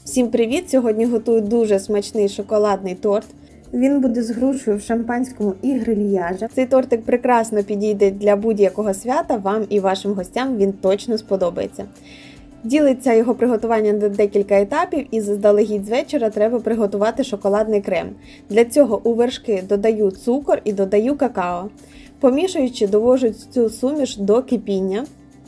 Всім привіт! Сьогодні готую дуже смачний шоколадний торт. Він буде з грушею в шампанському і грильяжі. Цей тортик прекрасно підійде для будь-якого свята, вам і вашим гостям він точно сподобається. Ділиться його приготування на декілька етапів і заздалегідь з вечора треба приготувати шоколадний крем. Для цього у вершки додаю цукор і додаю какао. Помішуючи, довожу цю суміш до кипіння.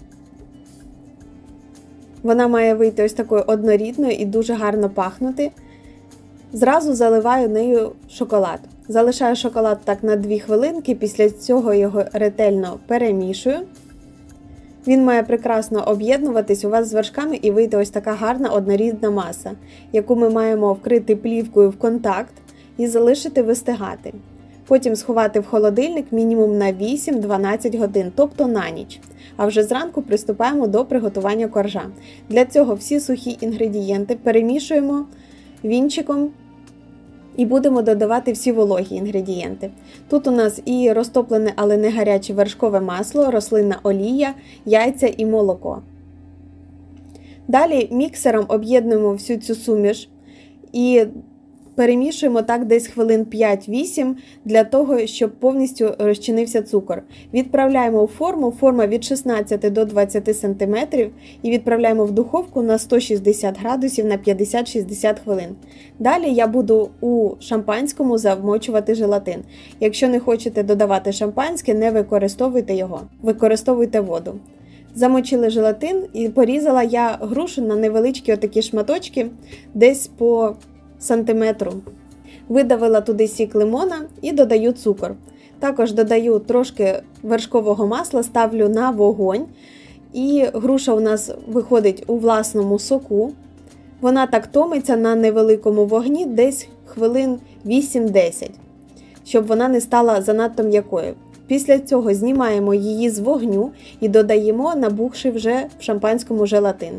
Вона має вийти ось такою однорідною і дуже гарно пахнути. Зразу заливаю нею шоколад. Залишаю шоколад так на 2 хвилинки, після цього його ретельно перемішую. Він має прекрасно об'єднуватись у вас з вершками і вийти ось така гарна однорідна маса, яку ми маємо вкрити плівкою в контакт і залишити вистигати. Потім сховати в холодильник мінімум на 8-12 годин, тобто на ніч. А вже зранку приступаємо до приготування коржа. Для цього всі сухі інгредієнти перемішуємо вінчиком і будемо додавати всі вологі інгредієнти. Тут у нас і розтоплене, але не гаряче вершкове масло, рослинна олія, яйця і молоко. Далі міксером об'єднуємо всю цю суміш і перемішуємо так десь хвилин 5-8 для того, щоб повністю розчинився цукор. Відправляємо у форму, форма від 16 до 20 см і відправляємо в духовку на 160 градусів на 50-60 хвилин. Далі я буду у шампанському замочувати желатин. Якщо не хочете додавати шампанське, не використовуйте його, використовуйте воду. Замочили желатин і порізала я грушу на невеличкі отакі шматочки, десь по сантиметру. Видавила туди сік лимона і додаю цукор. Також додаю трошки вершкового масла, ставлю на вогонь. І груша у нас виходить у власному соку. Вона так томиться на невеликому вогні десь хвилин 8-10, щоб вона не стала занадто м'якою. Після цього знімаємо її з вогню і додаємо набухший вже в шампанському желатин.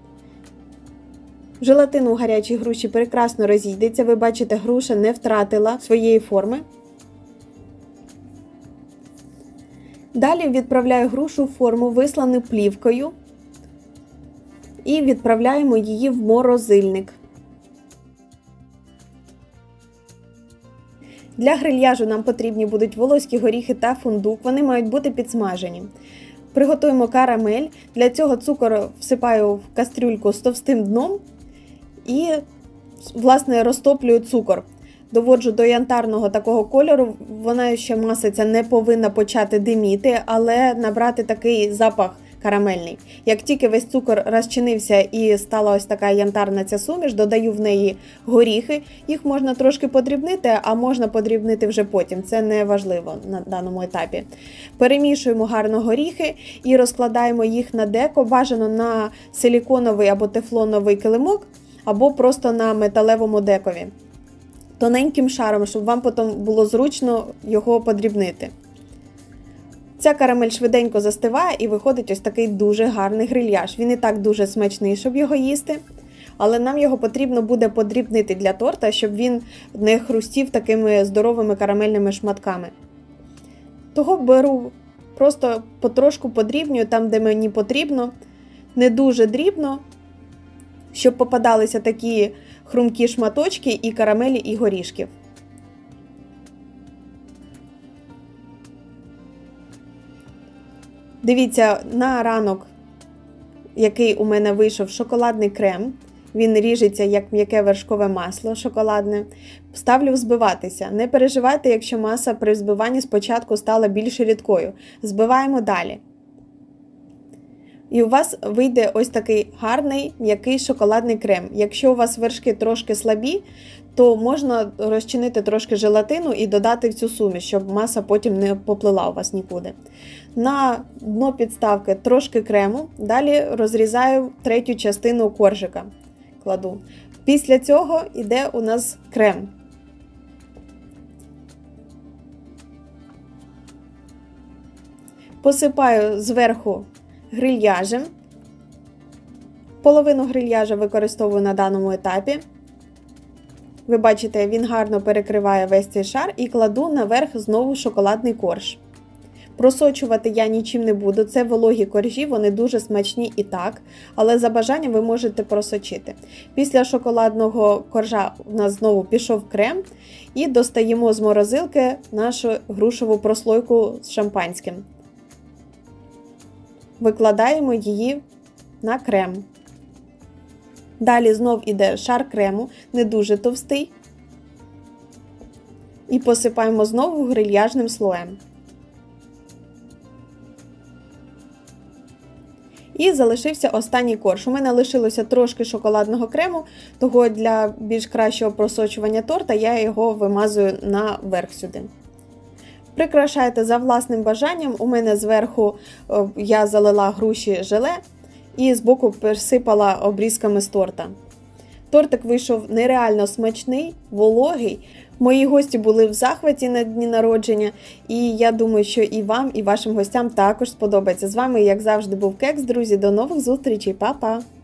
Желатин у гарячій груші прекрасно розійдеться. Ви бачите, груша не втратила своєї форми. Далі відправляю грушу в форму, вислану плівкою, і відправляємо її в морозильник. Для грильяжу нам потрібні будуть волоські горіхи та фундук, вони мають бути підсмажені. Приготуємо карамель, для цього цукор всипаю в кастрюльку з товстим дном і, власне, розтоплюю цукор. Доводжу до янтарного такого кольору, вона ще маса ця не повинна почати диміти, але набрати такий запах карамельний. Як тільки весь цукор розчинився і стала ось така янтарна ця суміш, додаю в неї горіхи. Їх можна трошки подрібнити, а можна подрібнити вже потім. Це не важливо на даному етапі. Перемішуємо гарно горіхи і розкладаємо їх на деко, бажано на силіконовий або тефлоновий килимок, або просто на металевому декові. Тоненьким шаром, щоб вам потім було зручно його подрібнити. Ця карамель швиденько застиває і виходить ось такий дуже гарний грильяж. Він і так дуже смачний, щоб його їсти, але нам його потрібно буде подрібнити для торта, щоб він не хрустів такими здоровими карамельними шматками. Того беру, просто потрошку подрібнюю там, де мені потрібно, не дуже дрібно, щоб попадалися такі хрумкі шматочки і карамелі, і горішків. Дивіться, на ранок, який у мене вийшов шоколадний крем, він ріжеться як м'яке вершкове масло шоколадне, ставлю взбиватися. Не переживайте, якщо маса при взбиванні спочатку стала більш рідкою. Збиваємо далі. І у вас вийде ось такий гарний м'який шоколадний крем. Якщо у вас вершки трошки слабі, то можна розчинити трошки желатину і додати в цю суміш, щоб маса потім не поплила у вас нікуди. На дно підставки трошки крему, далі розрізаю третю частину коржика. Кладу. Після цього йде у нас крем. Посипаю зверху грильяжем. Половину грильяжа використовую на даному етапі. Ви бачите, він гарно перекриває весь цей шар і кладу наверх знову шоколадний корж. Просочувати я нічим не буду, це вологі коржі, вони дуже смачні і так, але за бажанням ви можете просочити. Після шоколадного коржа у нас знову пішов крем і достаємо з морозилки нашу грушеву прослойку з шампанським. Викладаємо її на крем. Далі знов іде шар крему, не дуже товстий. І посипаємо знову грильяжним слоєм. І залишився останній корж. У мене лишилося трошки шоколадного крему, того для більш кращого просочування торта я його вимазую наверх сюди. Прикрашайте за власним бажанням. У мене зверху я залила груші желе і збоку присипала обрізками з торта. Тортик вийшов нереально смачний, вологий. Мої гості були в захваті на дні народження, і я думаю, що і вам, і вашим гостям також сподобається. З вами, як завжди, був Кекс, друзі. До нових зустрічей, па-па!